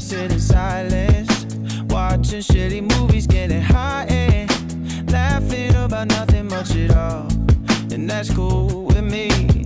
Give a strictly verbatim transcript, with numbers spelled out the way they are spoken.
sit in silence, watching shitty movies, getting high and laughing about nothing much at all. And that's cool with me.